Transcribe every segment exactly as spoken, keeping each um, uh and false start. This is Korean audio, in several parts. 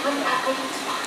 문 닫힙니다.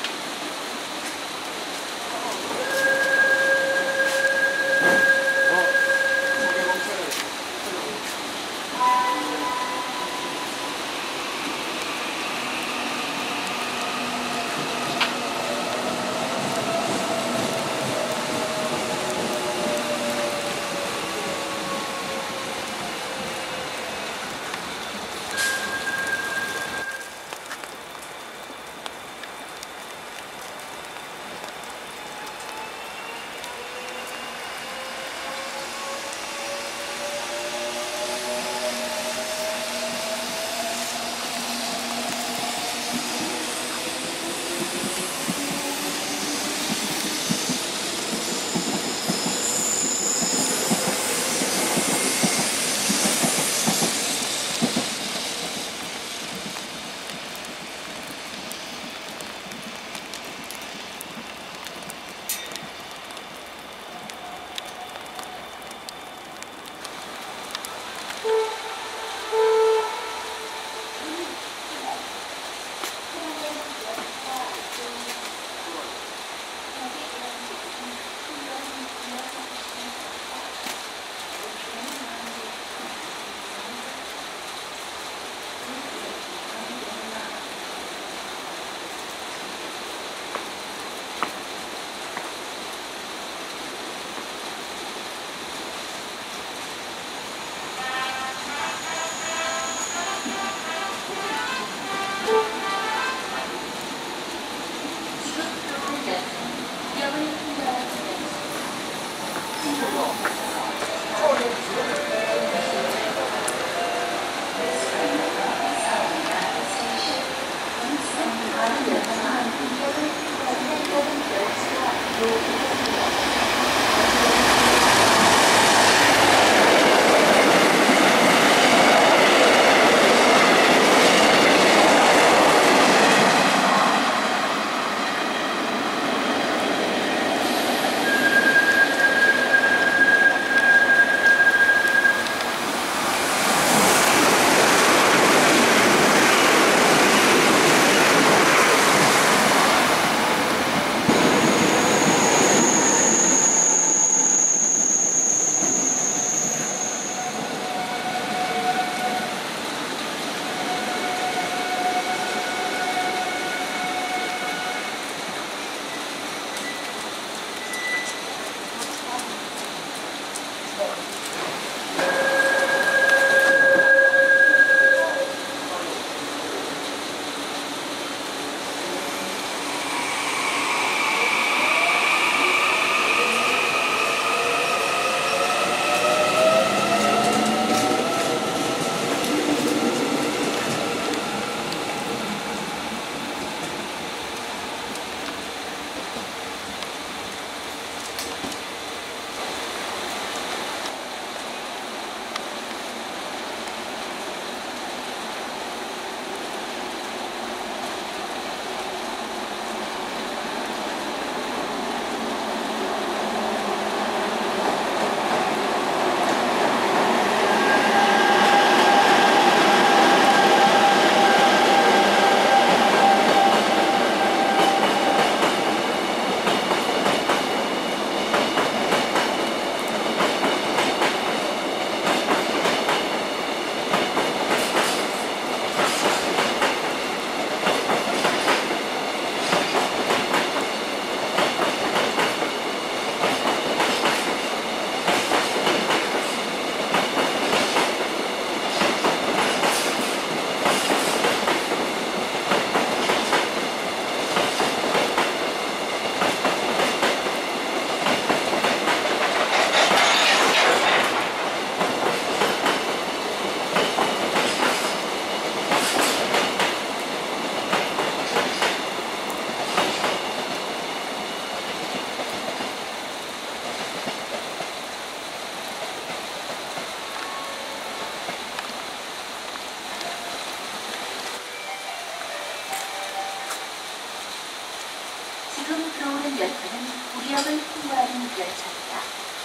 지금 들어오는 열차는 구리역을 통과하는 열차입니다.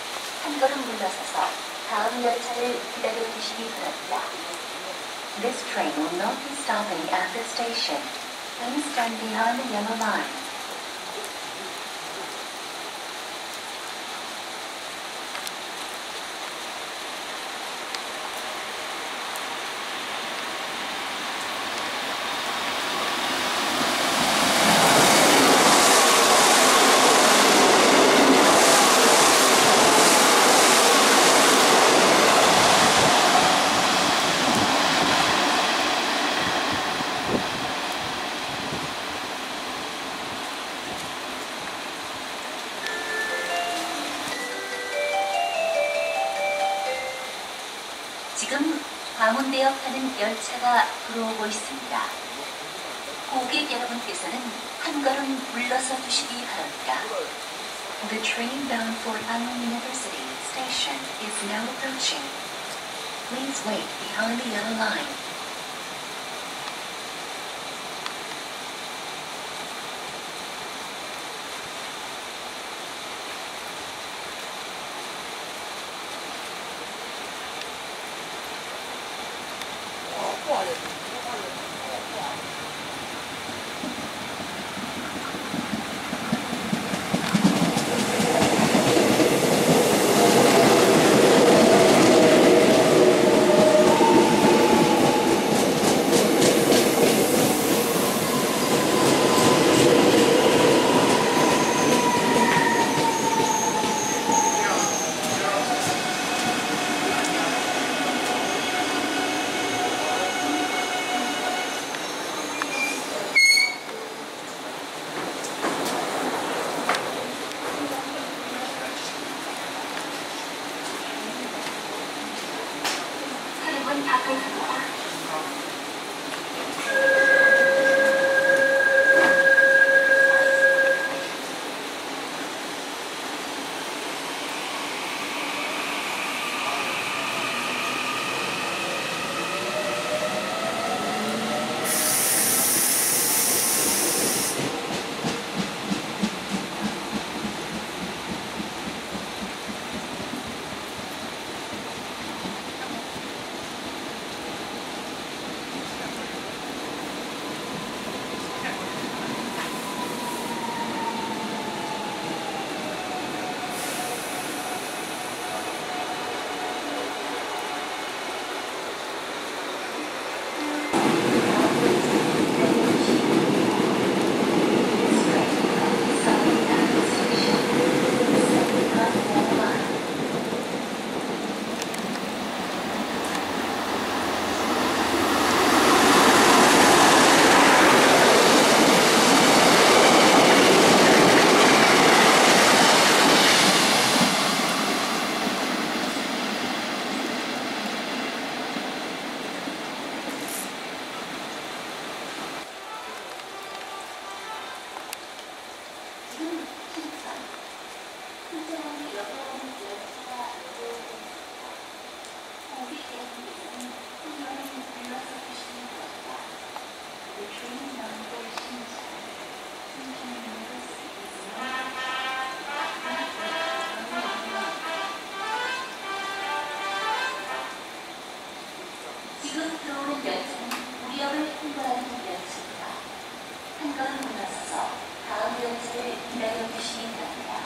한 걸음 물러서서 다음 열차를 기다려주시기 바랍니다. This train will not be stopping at the station. Please stand behind the yellow line. 지금 광운대역하는 열차가 들어오고 있습니다. 고객 여러분께서는 한 걸음 물러서 주시기 바랍니다. The train bound for Anong University station is now approaching. Please wait behind the yellow line. 지금 들어오는 열차는 우리역을 통과하는 열차입니다. 한 걸음 물러서서 다음 열차를 기다려 주시기 바랍니다.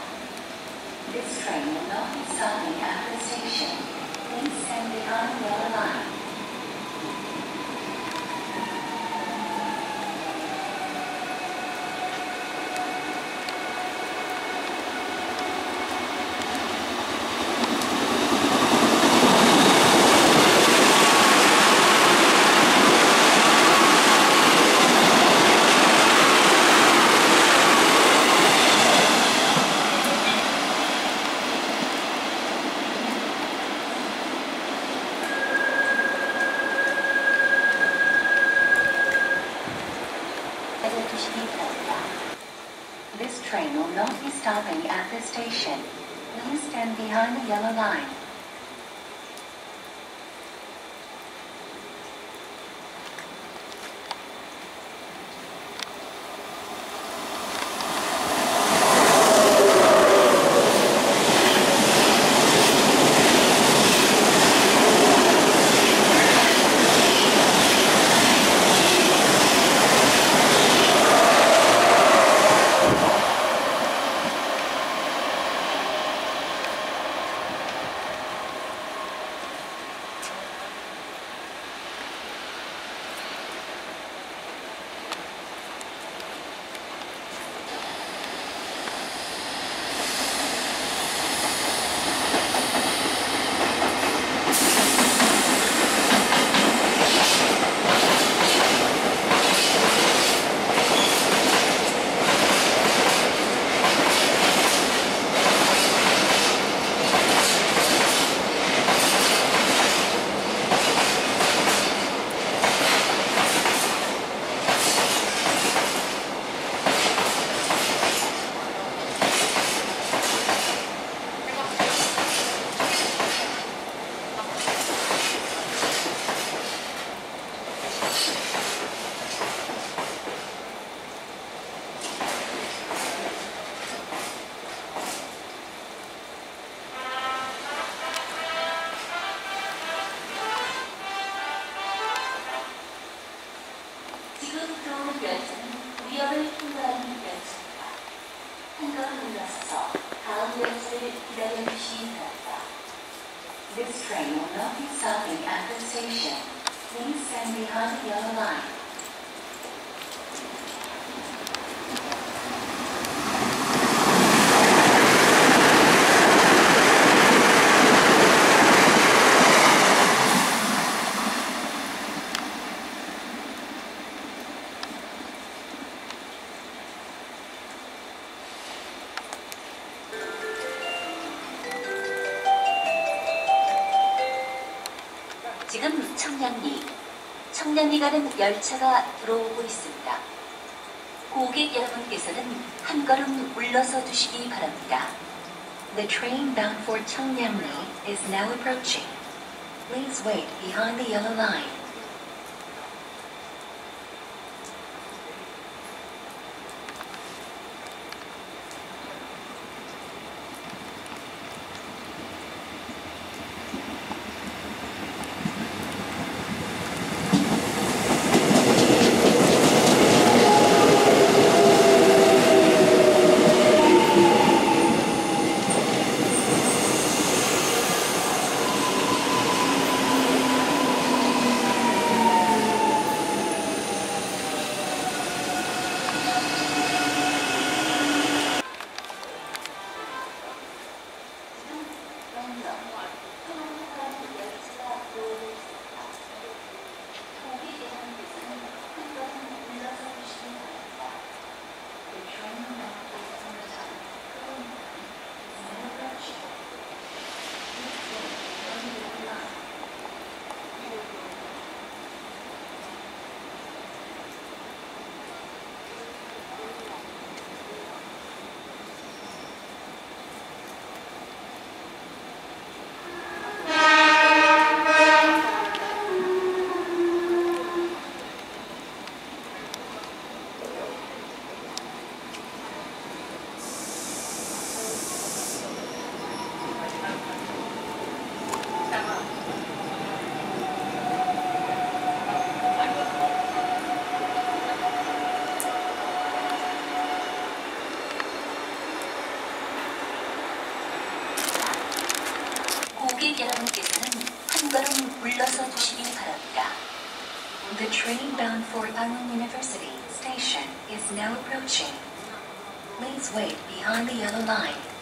This train will not be stopping at the station. Please stand behind the yellow line. This train will not be stopping at this station. Please stand behind the yellow line. 이번 열차는 위험을 통과하는 열차입니다. 한 걸음 물러서서 다음 열차를 기다려주시기 바랍니다. This train will not be stopping at the station. Please stand behind the yellow line. 지금 청량리, 청량리 가는 열차가 들어오고 있습니다. 고객 여러분께서는 한 걸음 물러서 주시기 바랍니다. The train bound for 청량리 is now approaching. Please wait behind the yellow line. 고객 여러분께서는 한 걸음 물러서 주시기 바랍니다. The train bound for Bangwon University Station is now approaching. Please wait behind the yellow line.